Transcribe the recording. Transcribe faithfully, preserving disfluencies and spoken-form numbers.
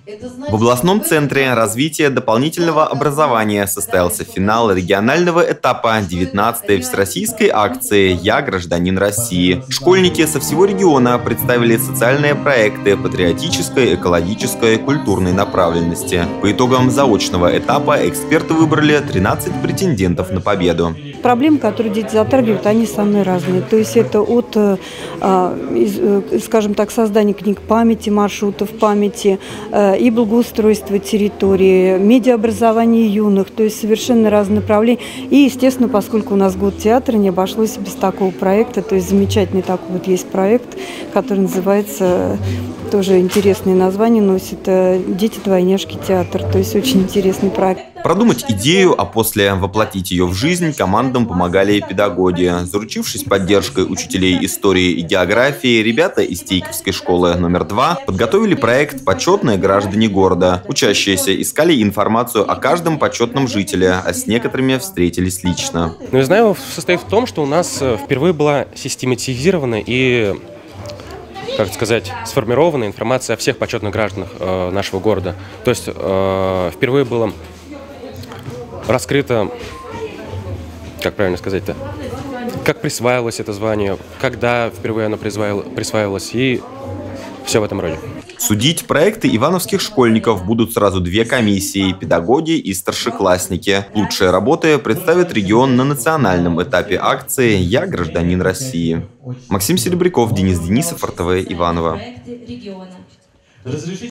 В областном центре развития дополнительного образования состоялся финал регионального этапа девятнадцатой всероссийской акции «Я гражданин России». Школьники со всего региона представили социальные проекты патриотической, экологической, культурной направленности. По итогам заочного этапа эксперты выбрали тринадцать претендентов на победу. Проблемы, которые дети затрагивают, они самые разные. То есть это от, скажем так, создания книг памяти, маршрутов памяти и благоустройства территории, медиаобразования юных, то есть совершенно разные направления. И, естественно, поскольку у нас год театра, не обошлось без такого проекта, то есть замечательный такой вот есть проект, который называется, тоже интересное название носит, «Дети-двойняшки театр», то есть очень интересный проект. Продумать идею, а после воплотить ее в жизнь командам помогали педагоги. Заручившись поддержкой учителей истории и географии, ребята из Тейковской школы номер два подготовили проект «Почетные граждане города». Учащиеся искали информацию о каждом почетном жителе, а с некоторыми встретились лично. Новизна его состоит в том, что у нас впервые была систематизирована и, как сказать, сформирована информация о всех почетных гражданах э, нашего города. То есть э, впервые было раскрыто, как правильно сказать-то, как присваивалось это звание, когда впервые оно присваивалось и все в этом роде. Судить проекты ивановских школьников будут сразу две комиссии – педагоги и старшеклассники. Лучшие работы представит регион на национальном этапе акции «Я гражданин России». Максим Серебряков, Денис Денисов, эр тэ вэ Иваново.